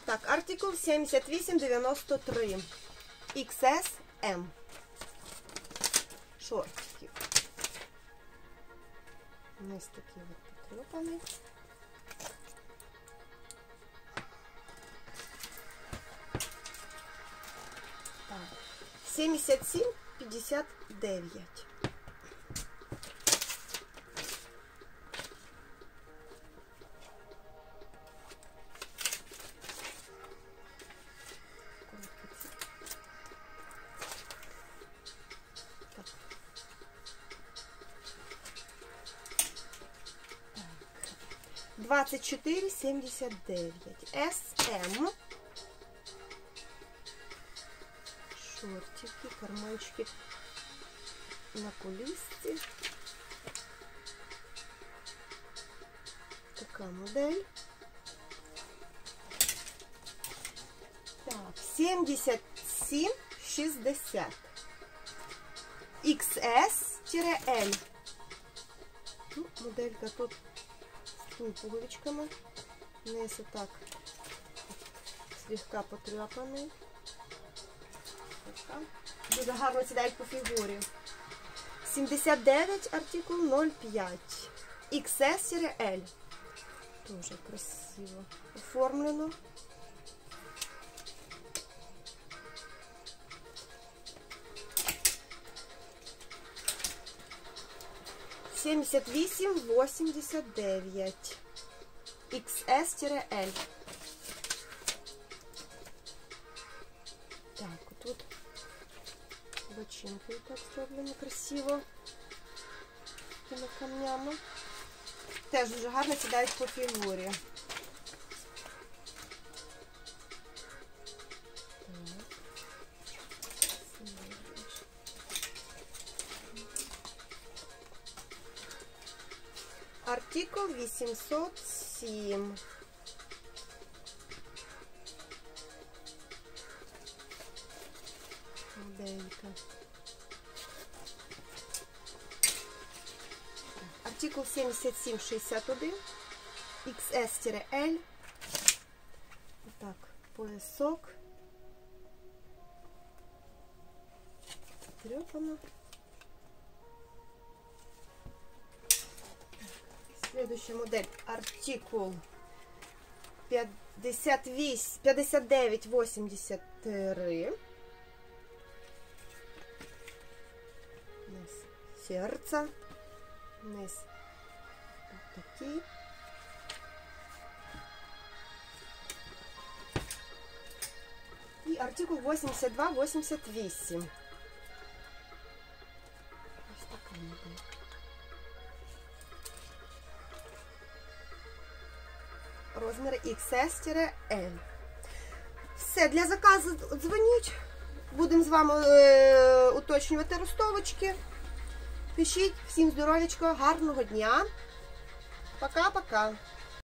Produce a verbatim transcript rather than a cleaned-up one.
Так, артикул сімдесят вісім дев'яносто три. ікс ес ем. Шортики. Ось такі от потріпані. Так. сімдесят сім п'ятдесят дев'ять. двадцать четыре семьдесят девять. эс эм. Шортики, карманчики на кулисці. Така модель. Так, сімдесят сім шістдесят. ікс ес-L. Ну, моделька тут з пуговичками. Низ отак слегка потряпаний. Дуже гарно сідають по фігурі. сімдесят дев'ять, артикул нуль п'ять. ікс ес-L. Дуже красиво оформлено. сімдесят вісім вісімдесят дев'ять. ікс ес-L. Так, отут бочинки так зроблені красиво. Такими камнями. Теж дуже гарно сідають по фігурі. Артикул вісімсот сім. Моделька. Артикул сімдесят сім шістдесят один. ікс ес-L. Отак, поясок. Трепано. Следующая модель. Артикул пятьдесят восемь, пятьдесят девять восемьдесят три. Низ сердце. Низ вот такие. И артикул восемьдесят два восемьдесят восемь. Ось така модель. Розмір ікс ес-L. Все, для заказу дзвоніть. Будемо з вами е, уточнювати ростовочки. Пишіть. Всім здоров'ячка, гарного дня. Пока-пока.